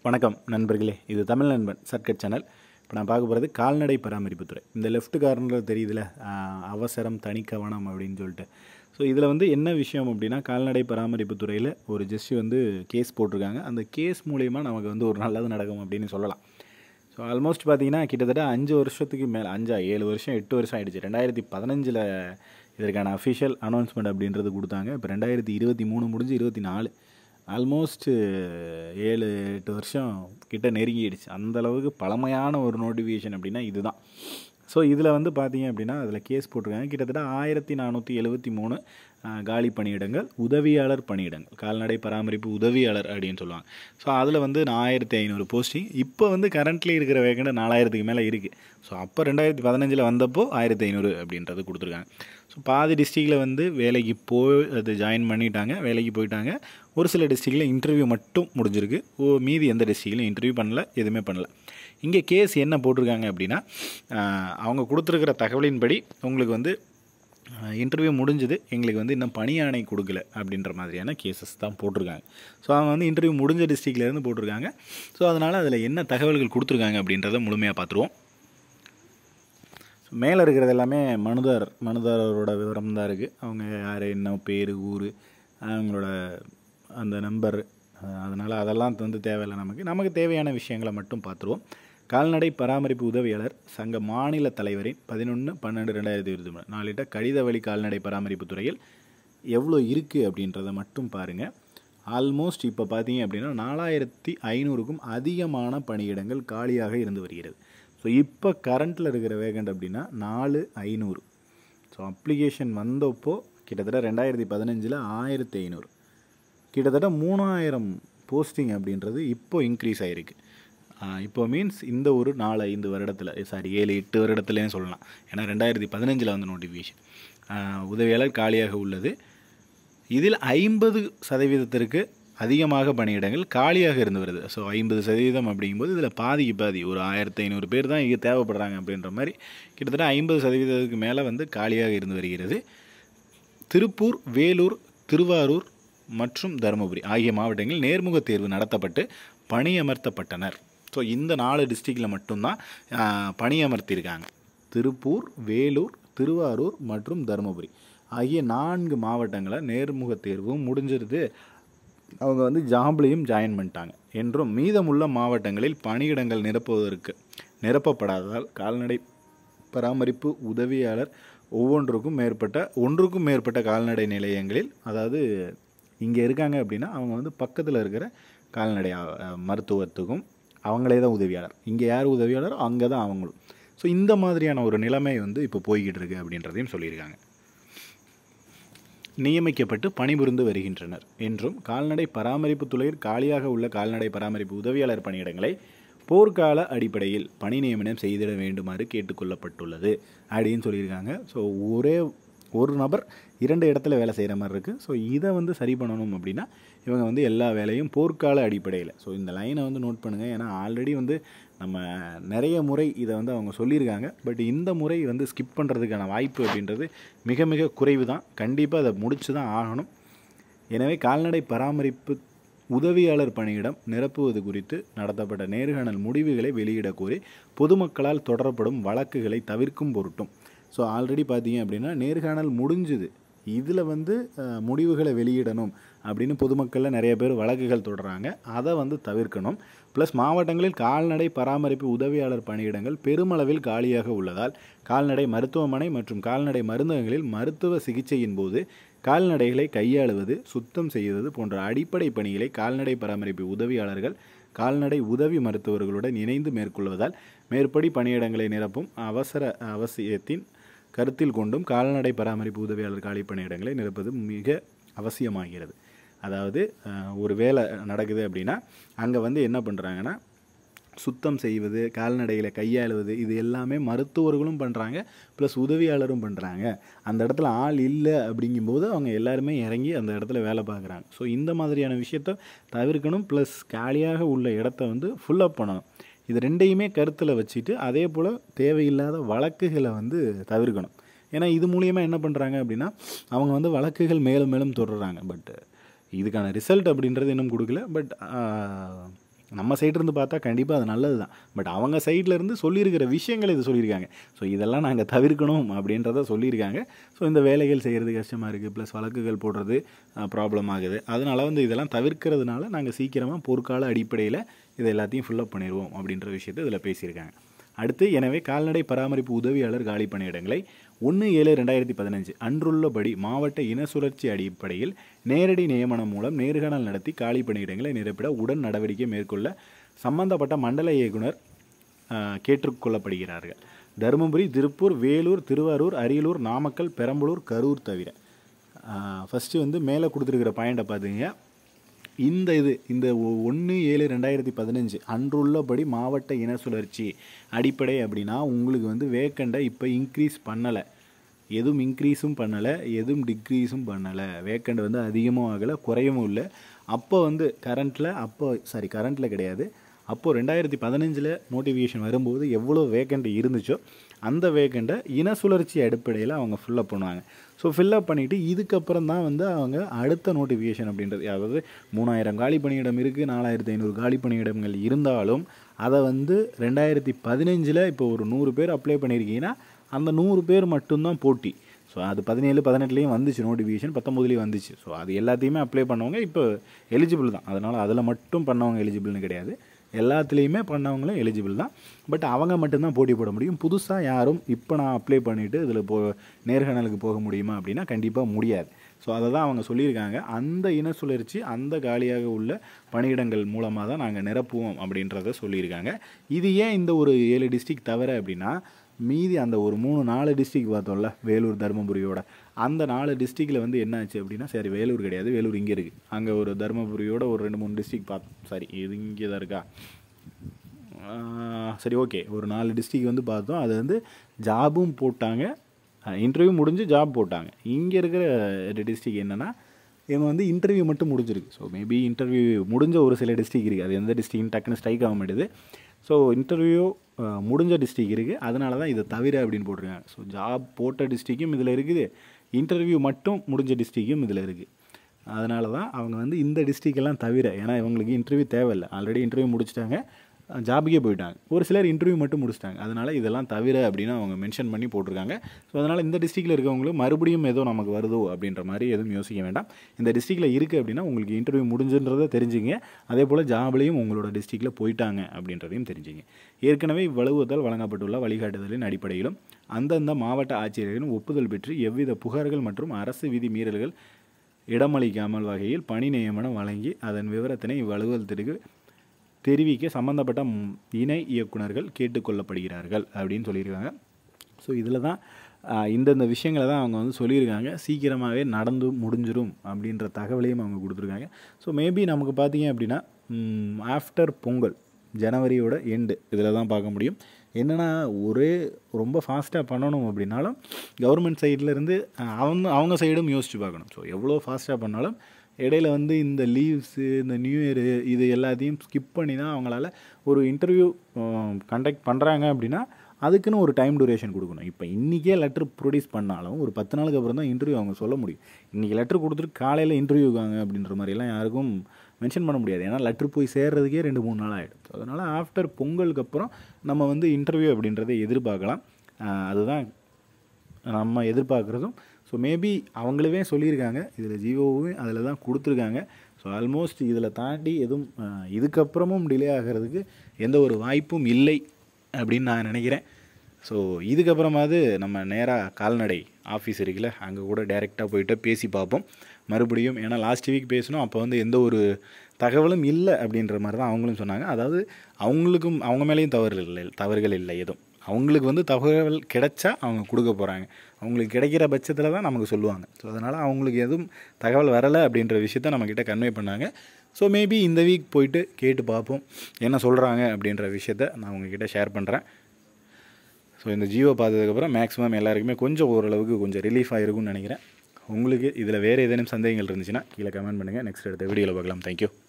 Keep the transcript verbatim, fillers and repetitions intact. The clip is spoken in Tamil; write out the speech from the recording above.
வணக்கம் நண்பர்களே, இது தமிழ் நண்பன் சர்க்கட் சேனல். இப்போ நான் பார்க்க போகிறது கால்நடை பராமரிப்புத்துறை. இந்த லெஃப்ட் கார்னரில் தெரியுதுல, அவசரம் தனி கவனம் அப்படின்னு சொல்லிட்டு. ஸோ இதில் வந்து என்ன விஷயம் அப்படின்னா, கால்நடை பராமரிப்புத்துறையில் ஒரு ஜட்ஜி வந்து கேஸ் போட்டிருக்காங்க. அந்த கேஸ் மூலயமா நமக்கு வந்து ஒரு நல்லது நடக்கும் அப்படின்னு சொல்லலாம். ஸோ ஆல்மோஸ்ட் பார்த்தீங்கன்னா கிட்டத்தட்ட அஞ்சு வருஷத்துக்கு மேலே, அஞ்சா ஏழு வருஷம் எட்டு வருஷம் ஆகிடுச்சு. ரெண்டாயிரத்தி பதினஞ்சில் இதற்கான அஃபிஷியல் அனௌன்ஸ்மெண்ட் அப்படின்றது கொடுத்தாங்க. இப்போ ரெண்டாயிரத்தி இருபத்தி மூணு முடிஞ்சு இருபத்தி நாலு ஆல்மோஸ்ட்டு ஏழு எட்டு வருஷம் கிட்ட நெருங்கிடுச்சு. அந்தளவுக்கு பழமையான ஒரு நோட்டிஃபிகேஷன் அப்படின்னா இது தான். ஸோ இதில் வந்து பார்த்தீங்க அப்படின்னா அதில் கேஸ் போட்டிருக்காங்க. கிட்டத்தட்ட ஆயிரத்தி நானூற்றி எழுபத்தி மூணு காலி பணியிடங்கள், உதவியாளர் பணியிடங்கள், கால்நடை பராமரிப்பு உதவியாளர் அப்படின்னு சொல்லுவாங்க. ஸோ அதில் வந்து ஆயிரத்தி ஐநூறு போஸ்டிங். இப்போ வந்து கரண்ட்லி இருக்கிற வேகண்ட் நாலாயிரத்துக்கு மேலே இருக்குது. ஸோ அப்போ ரெண்டாயிரத்தி பதினஞ்சில் வந்தப்போ ஆயிரத்தி ஐநூறு அப்படின்றது கொடுத்துருக்காங்க. ஸோ பாதி டிஸ்ட்ரிக்டில் வந்து வேலைக்கு போய் அது ஜாயின் பண்ணிட்டாங்க, வேலைக்கு போயிட்டாங்க. ஒரு சில டிஸ்ட்ரிக்டில் இன்டர்வியூ மட்டும் முடிஞ்சிருக்கு. ஓ மீதி எந்த டிஸ்ட்ரிக்ட்லையும் இன்டர்வியூ பண்ணல, எதுவுமே பண்ணல. இங்கே கேஸ் என்ன போட்டிருக்காங்க அப்படின்னா, அவங்க கொடுத்துருக்கிற தகவலின்படி உங்களுக்கு வந்து இன்டர்வியூ முடிஞ்சுது, எங்களுக்கு வந்து இன்னும் பணி ஆணை கொடுக்கல அப்படின்ற மாதிரியான கேசஸ் தான் போட்டிருக்காங்க. ஸோ அவங்க வந்து இன்டர்வியூ முடிஞ்ச டிஸ்ட்ரிக்ட்லேருந்து போட்டிருக்காங்க. ஸோ அதனால் அதில் என்ன தகவல்கள் கொடுத்துருக்காங்க அப்படின்றத முழுமையாக பார்த்துருவோம். மேலே இருக்கிறது எல்லாமே மனுதாரர் மனுதாரரோட விவரம் தான் இருக்குது. அவங்க யார், என்ன பேர், ஊர், அவங்களோட அந்த நம்பர். அதனால் அதெல்லாம் வந்து தேவையில்லை. நமக்கு நமக்கு தேவையான விஷயங்களை மட்டும் பார்த்துருவோம். கால்நடை பராமரிப்பு உதவியாளர் சங்க மாநில தலைவரின் பதினொன்று பன்னெண்டு ரெண்டாயிரத்தி இருபத்தி மூணு நாளிட்ட கடித வழி கால்நடை பராமரிப்பு துறையில் எவ்வளோ இருக்குது அப்படின்றத மட்டும் பாருங்கள். ஆல்மோஸ்ட் இப்போ பார்த்தீங்க அப்படின்னா நாலாயிரத்தி ஐநூறுக்கும் அதிகமான பணியிடங்கள் காலியாக இருந்து வருகிறது. ஸோ இப்போ கரண்ட்டில் இருக்கிற வேகண்ட் அப்படின்னா நாலு ஐநூறு. ஸோ அப்ளிகேஷன் வந்தப்போ கிட்டத்தட்ட ரெண்டாயிரத்தி பதினஞ்சில் ஆயிரத்தி ஐநூறு, கிட்டத்தட்ட மூணாயிரம் போஸ்டிங் அப்படின்றது இப்போ இன்க்ரீஸ் ஆகிருக்கு. இப்போ மீன்ஸ் இந்த ஒரு நாலு ஐந்து வருடத்தில், சாரி ஏழு எட்டு வருடத்துலேயும் சொல்லலாம். ஏன்னா ரெண்டாயிரத்தி பதினஞ்சில் வந்து நோட்டிஃபிகேஷன் உதவியாளர் காலியாக உள்ளது. இதில் ஐம்பது சதவீதத்திற்கு அதிகமாக பணியிடங்கள் காலியாக இருந்து வருது. ஸோ ஐம்பது சதவீதம் அப்படிங்கும்போது இதில் பாதிக்கு பாதி ஒரு ஆயிரத்தி ஐநூறு பேர் தான் இங்கே தேவைப்படுறாங்க அப்படின்ற மாதிரி கிட்டத்தட்ட ஐம்பது சதவீதத்துக்கு மேலே வந்து காலியாக இருந்து வருகிறது. திருப்பூர், வேலூர், திருவாரூர் மற்றும் தருமபுரி ஆகிய மாவட்டங்களில் நேர்முக தேர்வு நடத்தப்பட்டு பணியமர்த்தப்பட்டனர். ஸோ இந்த நாலு டிஸ்ட்ரிக்டில் மட்டும்தான் பணியமர்த்தியிருக்காங்க. திருப்பூர், வேலூர், திருவாரூர் மற்றும் தருமபுரி ஆகிய நான்கு மாவட்டங்களில் நேர்முக தேர்வும் முடிஞ்சிருது. அவங்க வந்து ஜாப்லையும் ஜாயின் பண்ணிட்டாங்க என்றும் மீதமுள்ள மாவட்டங்களில் பணியிடங்கள் நிரப்புவதற்கு நிரப்பப்படாததால் கால்நடை பராமரிப்பு உதவியாளர் ஒவ்வொன்றுக்கும் மேற்பட்ட ஒன்றுக்கும் மேற்பட்ட கால்நடை நிலையங்களில், அதாவது இங்கே இருக்காங்க அப்படின்னா அவங்க வந்து பக்கத்தில் இருக்கிற கால்நடை மருத்துவத்துக்கும் அவங்களே தான் உதவியாளர். இங்கே யார் உதவியாளர், அங்கே தான் அவங்களும். ஸோ இந்த மாதிரியான ஒரு நிலைமை வந்து இப்போ போய்கிட்டு இருக்கு அப்படின்றதையும் சொல்லியிருக்காங்க. நியமிக்கப்பட்டு பணிபுரிந்து வருகின்றனர் என்றும் கால்நடை பராமரிப்பு துறையில் காலியாக உள்ள கால்நடை பராமரிப்பு உதவியாளர் பணியிடங்களை போர்க்கால அடிப்படையில் பணி நியமனம் செய்திட வேண்டுமாறு கேட்டுக்கொள்ளப்பட்டுள்ளது அப்படின்னு சொல்லியிருக்காங்க. ஸோ ஒரே ஒரு நபர் இரண்டு இடத்துல வேலை செய்கிற மாதிரி இருக்குது. ஸோ இதை வந்து சரி பண்ணணும் அப்படின்னா இவங்க வந்து எல்லா வேலையும் போர்க்கால அடிப்படையில். ஸோ இந்த லைனை வந்து நோட் பண்ணுங்கள். ஏன்னா ஆல்ரெடி வந்து நம்ம நிறைய முறை இதை வந்து அவங்க சொல்லியிருக்காங்க. பட் இந்த முறை வந்து ஸ்கிப் பண்ணுறதுக்கான வாய்ப்பு அப்படின்றது மிக மிக குறைவு தான். கண்டிப்பாக அதை முடிச்சு தான் ஆகணும். எனவே கால்நடை பராமரிப்பு உதவியாளர் பணியிடம் நிரப்புவது குறித்து நடத்தப்பட்ட நேர்காணல் முடிவுகளை வெளியிட கோரி பொதுமக்களால் தொடரப்படும் வழக்குகளை தவிர்க்கும் பொருட்டும். ஸோ ஆல்ரெடி பார்த்தீங்க அப்படின்னா நேர்காணல் முடிஞ்சுது, இதில் வந்து முடிவுகளை வெளியிடணும் அப்படின்னு பொதுமக்களில் நிறைய பேர் வழக்குகள் தொடர்றாங்க. அதை வந்து தவிர்க்கணும். ப்ளஸ் மாவட்டங்களில் கால்நடை பராமரிப்பு உதவியாளர் பணியிடங்கள் பெருமளவில் காலியாக உள்ளதால் கால்நடை மருத்துவமனை மற்றும் கால்நடை மருந்தகங்களில் மருத்துவ சிகிச்சையின் போது கால்நடைகளை கையாளுவது, சுத்தம் செய்வது போன்ற அடிப்படை பணிகளை கால்நடை பராமரிப்பு உதவியாளர்கள் கால்நடை உதவி மருத்துவர்களுடன் இணைந்து மேற்கொள்வதால் மேற்படி பணியிடங்களை நிரப்பும் அவசர அவசியத்தின் கருத்தில் கொண்டும் கால்நடை பராமரிப்பு உதவியாளர் காலி பணியிடங்களை நிரப்புவது மிக அவசியமாகிறது. அதாவது ஒரு வேலை நடக்குது அப்படின்னா அங்கே வந்து என்ன பண்ணுறாங்கன்னா சுத்தம் செய்வது, கால்நடைகளை கையாளுவது, இது எல்லாமே மருத்துவர்களும் பண்ணுறாங்க, ப்ளஸ் உதவியாளரும் பண்ணுறாங்க. அந்த இடத்துல ஆள் இல்லை அப்படிங்கும்போது அவங்க எல்லாருமே இறங்கி அந்த இடத்துல வேலை பார்க்குறாங்க. ஸோ இந்த மாதிரியான விஷயத்த தவிர்க்கணும். ப்ளஸ் காலியாக உள்ள இடத்த வந்து ஃபுல்லப் பண்ணணும். இது ரெண்டையுமே கருத்தில் வச்சுட்டு அதே போல் தேவையில்லாத வழக்குகளை வந்து தவிர்க்கணும். ஏன்னா இது மூலியமாக என்ன பண்ணுறாங்க அப்படின்னா அவங்க வந்து வழக்குகள் மேலும் மேலும் தொடர்றாங்க. பட் இதுக்கான ரிசல்ட் அப்படின்றது இன்னும் கொடுக்கல. பட் நம்ம சைட்லேருந்து பார்த்தா கண்டிப்பாக அது நல்லது தான். பட் அவங்க சைட்லேருந்து சொல்லியிருக்கிற விஷயங்கள் இது சொல்லியிருக்காங்க. ஸோ இதெல்லாம் நாங்கள் தவிர்க்கணும் அப்படின்றத சொல்லியிருக்காங்க. ஸோ இந்த வேலைகள் செய்கிறது கஷ்டமாக இருக்குது, ப்ளஸ் வழக்குகள் போடுறது ப்ராப்ளம் ஆகுது. அதனால் வந்து இதெல்லாம் தவிர்க்கிறதுனால நாங்கள் சீக்கிரமாக போர்க்கால அடிப்படையில் இதை எல்லாத்தையும் ஃபில்லப் பண்ணிடுவோம் அப்படின்ற விஷயத்தை இதில் பேசியிருக்காங்க. அடுத்து, எனவே கால்நடை பராமரிப்பு உதவியாளர் காலி பணியிடங்களை ஒன்று ஏழு ரெண்டாயிரத்தி பதினஞ்சு அன்றுள்ளபடி மாவட்ட இன சுழற்சி அடிப்படையில் நேரடி நியமனம் மூலம் நேர்காணல் நடத்தி காலி பணியிடங்களை நிரப்பிட உடன் நடவடிக்கை மேற்கொள்ள சம்பந்தப்பட்ட மண்டல இயக்குனர் கேட்டுக்கொள்ளப்படுகிறார்கள். தருமபுரி, திருப்பூர், வேலூர், திருவாரூர், அரியலூர், நாமக்கல், பெரம்பலூர், கரூர் தவிர. ஃபஸ்ட்டு வந்து மேலே கொடுத்துருக்கிற பாயிண்டை பார்த்துங்க. இந்த இது இந்த ஒன்று ஏழு ரெண்டாயிரத்தி பதினஞ்சு அன்றுள்ளபடி மாவட்ட இன சுழற்சி அடிப்படை அப்படின்னா உங்களுக்கு வந்து வேக்கண்டை இப்போ இன்க்ரீஸ் பண்ணலை, எதுவும் இன்க்ரீஸும் பண்ணலை, எதுவும் டிக்ரீஸும் பண்ணலை. வேக்கண்ட் வந்து அதிகமும் ஆகலை, குறையவும் இல்லை. அப்போ வந்து கரண்ட்டில் அப்போ சாரி கரண்ட்டில் கிடையாது அப்போது ரெண்டாயிரத்தி பதினஞ்சில் நோட்டிஃபிகேஷன் வரும்போது எவ்வளோ வேக்கண்ட் இருந்துச்சோ அந்த வேக்கண்ட்டை இன சுழற்சி அடிப்படையில் அவங்க ஃபில்லப் பண்ணுவாங்க. ஸோ ஃபில்லப் பண்ணிவிட்டு இதுக்கப்புறம் தான் வந்து அவங்க அடுத்த நோட்டிஃபிகேஷன் அப்படின்றது, அதாவது மூணாயிரம் காலி பணியிடம் இருக்குது, நாலாயிரத்தி ஐநூறு காலி பணியிடங்கள் இருந்தாலும் அதை வந்து ரெண்டாயிரத்தி பதினஞ்சில் இப்போ ஒரு நூறு பேர் அப்ளை பண்ணியிருக்கீங்கன்னா அந்த நூறு பேர் மட்டும்தான் போட்டி. ஸோ அது பதினேழு பதினெட்டுலேயும் வந்துச்சு நோட்டிஃபிகேஷன், பத்தொம்போதுலேயும் வந்துச்சு. ஸோ அது எல்லாத்தையுமே அப்ளை பண்ணவங்க இப்போ எலிஜிபிள் தான். அதனால் அதில் மட்டும் பண்ணவங்க எலிஜிபிள்னு கிடையாது, எல்லாத்துலேயுமே பண்ணவங்களும் எலிஜிபிள் தான். பட் அவங்க மட்டும்தான் போட்டி போட முடியும். புதுசாக யாரும் இப்போ நான் அப்ளை பண்ணிவிட்டு இதில் போ நேர்காணலுக்கு போக முடியுமா அப்படின்னா கண்டிப்பாக முடியாது. ஸோ அதை தான் அவங்க சொல்லியிருக்காங்க. அந்த இன சுழற்சி அந்த காலியாக உள்ள பணியிடங்கள் மூலமாக தான் நாங்கள் நிரப்புவோம் அப்படின்றத சொல்லியிருக்காங்க. இது ஏன் இந்த ஒரு ஏழு டிஸ்ட்ரிக்ட் தவிர அப்படின்னா, மீதி அந்த ஒரு மூணு நாலு டிஸ்ட்ரிக்ட் பார்த்தோம்ல, வேலூர், தருமபுரியோட அந்த நாலு டிஸ்ட்ரிக்டில் வந்து என்ன ஆச்சு அப்படின்னா, சரி வேலூர் கிடையாது, வேலூர் இங்கே இருக்குது, அங்கே ஒரு தருமபுரியோட ஒரு ரெண்டு மூணு டிஸ்ட்ரிக்ட் பார்த்து சாரி இது இங்கே தான் இருக்கா சரி ஓகே ஒரு நாலு டிஸ்ட்ரிக்ட் வந்து பார்த்தோம். அது வந்து ஜாபும் போட்டாங்க, இன்டர்வியூ முடிஞ்சு ஜாப் போட்டாங்க. இங்கே இருக்கிற டிஸ்ட்ரிக்ட் என்னென்னா இவங்க வந்து இன்டர்வியூ மட்டும் முடிஞ்சிருக்கு. ஸோ மேபி இன்டர்வியூ முடிஞ்ச ஒரு சில டிஸ்ட்ரிக்ட் இருக்குது, அது எந்த டிஸ்ட்ரிக்ட்னு டக்குன்னு ஸ்ட்ரைக் ஆக மாட்டேது. ஸோ இன்டர்வியூ முடிஞ்ச டிஸ்ட்ரிக்ட் இருக்குது, அதனால தான் இதை தவிர அப்படின்னு போட்டிருக்காங்க. ஸோ ஜாப் போட்ட டிஸ்ட்ரிக்கும் இதில் இருக்குது, இன்டர்வியூ மட்டும் முடிஞ்ச டிஸ்ட்ரிக்கும் இதில் இருக்குது. அதனால தான் அவங்க வந்து இந்த டிஸ்ட்ரிக்டெல்லாம் தவிர, ஏன்னா இவங்களுக்கு இன்டர்வியூ தேவையில்லை, ஆல்ரெடி இன்டர்வியூ முடிச்சிட்டாங்க, ஜாபுக்கே போயிட்டாங்க. ஒரு சிலர் இன்டர்வியூ மட்டும் முடிச்சிட்டாங்க, அதனால் இதெல்லாம் தவிர அப்படின்னு அவங்க மென்ஷன் பண்ணி போட்டிருக்காங்க. ஸோ அதனால் இந்த டிஸ்ட்ரிக்டில் இருக்கவங்களுக்கு மறுபடியும் ஏதோ நமக்கு வருதோ அப்படின்ற மாதிரி எதுவும் யோசிக்க வேண்டாம். இந்த டிஸ்ட்ரிக்டில் இருக்குது அப்படின்னா உங்களுக்கு இன்டர்வியூ முடிஞ்சுன்றதை தெரிஞ்சுங்க. அதே போல் ஜாப்லேயும் உங்களோட டிஸ்ட்ரிக்டில் போயிட்டாங்க அப்படின்றதையும் தெரிஞ்சுங்க. ஏற்கனவே இவ்வளவுதால் வழங்கப்பட்டுள்ள வழிகாட்டுதலின் அடிப்படையிலும் அந்தந்த மாவட்ட ஆட்சியர்களின் ஒப்புதல் பெற்று எவ்வித புகார்கள் மற்றும் அரசு விதி மீறல்கள் இடமளிக்காமல் வகையில் பணி நியமனம் வழங்கி அதன் விவரத்தினை இவ்வலுவலகத்திற்கு தெரிவிக்க சம்பந்தப்பட்ட இணை இயக்குநர்கள் கேட்டுக்கொள்ளப்படுகிறார்கள் அப்படின்னு சொல்லியிருக்காங்க. ஸோ இதில் தான் இந்தந்த விஷயங்களை தான் அவங்க வந்து சொல்லியிருக்காங்க. சீக்கிரமாகவே நடந்து முடிஞ்சிடும் அப்படின்ற தகவலையும் அவங்க கொடுத்துருக்காங்க. ஸோ மேபி நமக்கு பார்த்தீங்க அப்படின்னா ஆஃப்டர் பொங்கல் ஜனவரியோட எண்டு இதில் தான் பார்க்க முடியும். என்னென்னா ஒரே ரொம்ப ஃபாஸ்ட்டாக பண்ணணும் அப்படின்னாலும் கவர்மெண்ட் சைட்லேருந்து அவங்க அவங்க சைடும் யோசித்து பார்க்கணும். ஸோ எவ்வளோ ஃபாஸ்ட்டாக பண்ணாலும் இடையில வந்து இந்த லீவ்ஸு, இந்த நியூ இயரு, இது எல்லாத்தையும் ஸ்கிப் பண்ணி தான் அவங்களால ஒரு இன்டர்வியூ கண்டக்ட் பண்ணுறாங்க அப்படின்னா அதுக்குன்னு ஒரு டைம் டூரேஷன் கொடுக்கணும். இப்போ இன்றைக்கே லெட்ரு ப்ரொடியூஸ் பண்ணாலும் ஒரு பத்து நாளுக்கு அப்புறம் தான் இன்டர்வியூ அவங்க சொல்ல முடியும். இன்றைக்கி லெட்ரு கொடுத்துட்டு காலையில் இன்டர்வியூ வாங்க அப்படின்ற மாதிரிலாம் யாருக்கும் மென்ஷன் பண்ண முடியாது. ஏன்னா லெட்ரு போய் சேர்றதுக்கே ரெண்டு மூணு நாள் ஆகிடும். அதனால் ஆஃப்டர் பொங்கலுக்கு அப்புறம் நம்ம வந்து இன்டர்வியூ அப்படின்றத எதிர்பார்க்கலாம். அதுதான் நம்ம எதிர்பார்க்குறதும். ஸோ மேபி அவங்களவே சொல்லியிருக்காங்க, இதில் ஜியோவும் அதில் தான் கொடுத்துருக்காங்க. ஸோ ஆல்மோஸ்ட் இதில் தாண்டி எதுவும் இதுக்கப்புறமும் டிலே ஆகிறதுக்கு எந்த ஒரு வாய்ப்பும் இல்லை அப்படின்னு நான் நினைக்கிறேன். ஸோ இதுக்கப்புறமாவது நம்ம நேராக கால்நடை ஆஃபீஸ் இருக்குல்ல, அங்கே கூட டைரெக்டாக போய்ட்டு பேசி பார்ப்போம் மறுபடியும். ஏன்னா லாஸ்ட் வீக் பேசணும், அப்போ வந்து எந்த ஒரு தகவலும் இல்லை அப்படின்ற மாதிரி தான் அவங்களும் சொன்னாங்க. அதாவது அவங்களுக்கும் அவங்க மேலேயும் தவறு இல்லை, தவறுகள் இல்லை எதுவும். அவங்களுக்கு வந்து தகவல் கிடைச்சா அவங்க கொடுக்க போகிறாங்க, அவங்களுக்கு கிடைக்கிற பட்சத்தில் தான் நமக்கு சொல்லுவாங்க. ஸோ அதனால் அவங்களுக்கு எதுவும் தகவல் வரலை அப்படின்ற விஷயத்த நம்மக்கிட்ட கன்வே பண்ணாங்க. ஸோ மேபி இந்த வீக் போயிட்டு கேட்டு பார்ப்போம் என்ன சொல்கிறாங்க அப்படின்ற விஷயத்த நான் உங்ககிட்ட ஷேர் பண்ணுறேன். ஸோ இந்த ஜியோ பார்த்ததுக்கப்புறம் மேக்ஸிமம் எல்லாருக்குமே கொஞ்சம் ஓரளவுக்கு கொஞ்சம் ரிலீஃப் ஆகிருக்கும்னு நினைக்கிறேன். உங்களுக்கு இதில் வேறு ஏதேனும் சந்தேகங்கள் இருந்துச்சுன்னா கீழே கமெண்ட் பண்ணுங்கள். நெக்ஸ்ட் அடுத்த வீடியோவில் பார்க்கலாம். தேங்க்யூ.